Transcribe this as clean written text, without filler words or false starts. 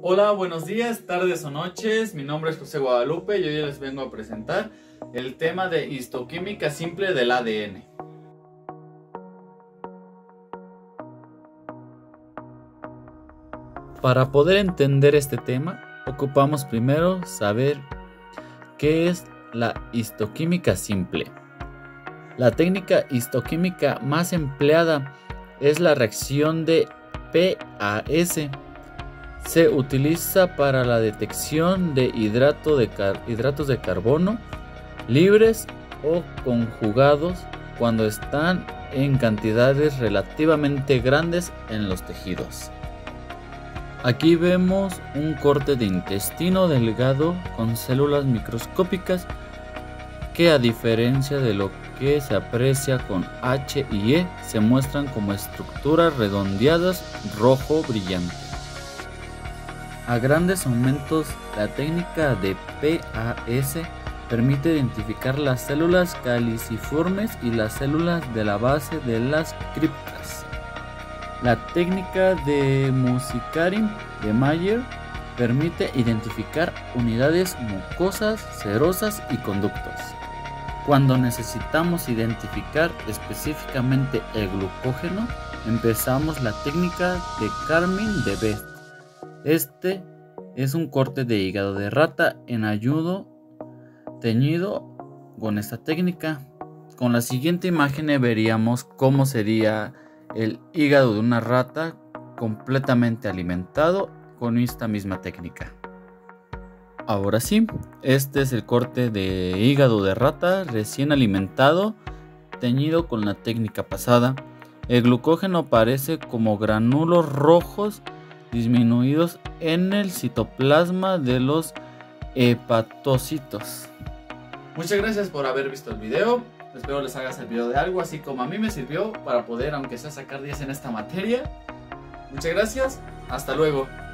Hola, buenos días, tardes o noches. Mi nombre es José Guadalupe y hoy les vengo a presentar el tema de histoquímica simple del ADN. Para poder entender este tema, ocupamos primero saber qué es la histoquímica simple. La técnica histoquímica más empleada es la reacción de PAS. Se utiliza para la detección de hidratos de carbono libres o conjugados cuando están en cantidades relativamente grandes en los tejidos. Aquí vemos un corte de intestino delgado con células microscópicas que, a diferencia de lo que se aprecia con H y E, se muestran como estructuras redondeadas rojo brillante. A grandes aumentos, la técnica de PAS permite identificar las células caliciformes y las células de la base de las criptas. La técnica de Muscari de Mayer permite identificar unidades mucosas, serosas y conductos. Cuando necesitamos identificar específicamente el glucógeno, empezamos la técnica de Carmin de Best. Este es un corte de hígado de rata en ayuno teñido con esta técnica. Con la siguiente imagen veríamos cómo sería el hígado de una rata completamente alimentado con esta misma técnica. Ahora sí, este es el corte de hígado de rata recién alimentado, teñido con la técnica pasada. El glucógeno aparece como gránulos rojos disminuidos en el citoplasma de los hepatocitos. Muchas gracias por haber visto el video. Espero les haya servido de algo, así como a mí me sirvió para poder, aunque sea, sacar 10 en esta materia. Muchas gracias. Hasta luego.